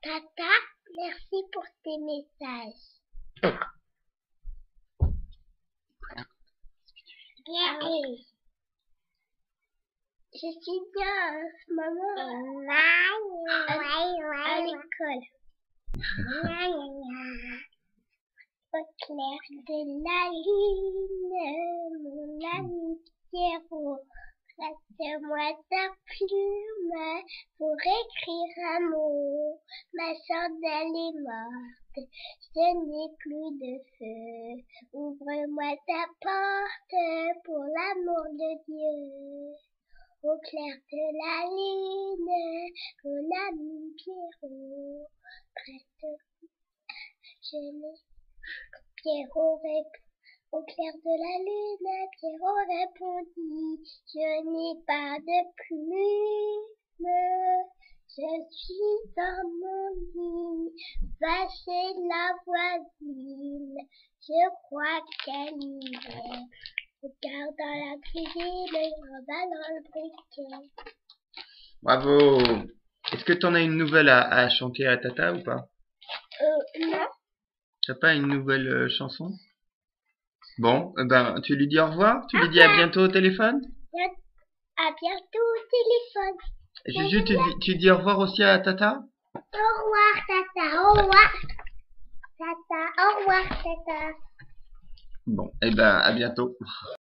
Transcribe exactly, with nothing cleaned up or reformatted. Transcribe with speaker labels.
Speaker 1: Tata, merci pour tes messages. Bien, oui. Je suis bien en ce moment à, à l'école. Au clair de la lune, mon ami Pierrot, prête-moi ta plume pour écrire un mot. Ma chandelle est morte, je n'ai plus de feu. Ouvre-moi ta porte pour l'amour de Dieu. Au clair de la lune, mon ami Pierrot, prête, je n'ai Pierrot répond, au clair de la lune, Pierrot répondit, je n'ai pas de plume, je suis dans mon lit, va chez la voisine, je crois qu'elle y est. Regarde dans la cuisine, on va dans le briquet.
Speaker 2: Bravo! Est-ce que t'en as une nouvelle à, à chanter à Tata ou pas?
Speaker 1: Euh, non.
Speaker 2: T'as pas une nouvelle euh, chanson? Bon, eh ben, tu lui dis au revoir? Tu lui dis à bientôt au téléphone?
Speaker 1: À bientôt au téléphone.
Speaker 2: Juju, tu, tu dis au revoir aussi à Tata?
Speaker 1: Au revoir, Tata. Au revoir. Tata. Au revoir, Tata.
Speaker 2: Bon, eh ben, à bientôt.